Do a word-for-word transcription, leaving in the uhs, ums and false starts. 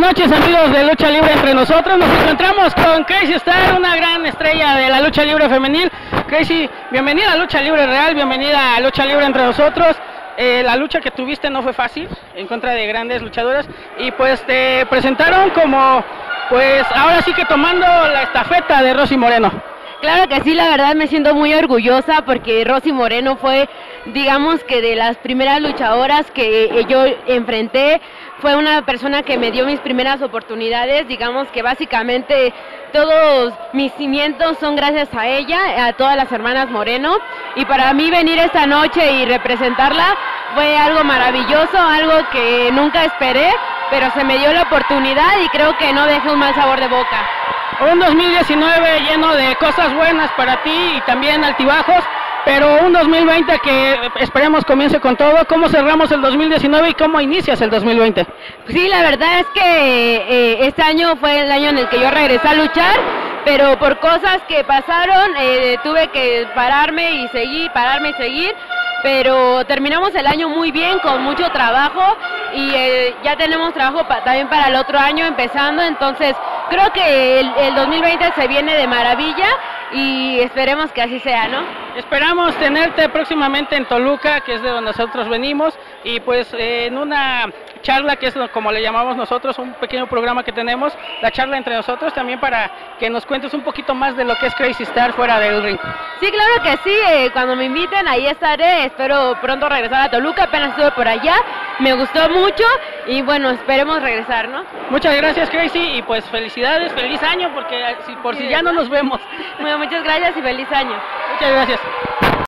noches, amigos de Lucha Libre Entre Nosotros. Nos encontramos con Crazy Star, una gran estrella de la lucha libre femenil. Crazy, bienvenida a Lucha Libre Real, bienvenida a Lucha Libre Entre Nosotros. Eh, la lucha que tuviste no fue fácil, en contra de grandes luchadoras, y pues te presentaron como, pues ahora sí que tomando la estafeta de Rosy Moreno. Claro que sí, la verdad me siento muy orgullosa porque Rosy Moreno fue, digamos que de las primeras luchadoras que yo enfrenté, fue una persona que me dio mis primeras oportunidades, digamos que básicamente todos mis cimientos son gracias a ella, a todas las hermanas Moreno, y para mí venir esta noche y representarla fue algo maravilloso, algo que nunca esperé, pero se me dio la oportunidad y creo que no dejé un mal sabor de boca. Un dos mil diecinueve lleno de cosas buenas para ti y también altibajos, pero un dos mil veinte que esperemos comience con todo. ¿Cómo cerramos el dos mil diecinueve y cómo inicias el dos mil veinte? Sí, la verdad es que eh, este año fue el año en el que yo regresé a luchar, pero por cosas que pasaron eh, tuve que pararme y seguir, pararme y seguir, pero terminamos el año muy bien, con mucho trabajo, y eh, ya tenemos trabajo pa también para el otro año empezando, entonces creo que el, el dos mil veinte se viene de maravilla y esperemos que así sea, ¿no? Esperamos tenerte próximamente en Toluca, que es de donde nosotros venimos, y pues eh, en una charla que es como le llamamos nosotros, un pequeño programa que tenemos, la charla entre nosotros, también para que nos cuentes un poquito más de lo que es Crazy Star fuera del ring. Sí, claro que sí, eh, cuando me inviten ahí estaré, espero pronto regresar a Toluca, apenas estuve por allá, me gustó mucho y bueno, esperemos regresar, ¿no? Muchas gracias, Crazy, y pues felicidades, feliz año, porque si, por si ya no nos vemos. Bueno, muchas gracias y feliz año. Muchas gracias.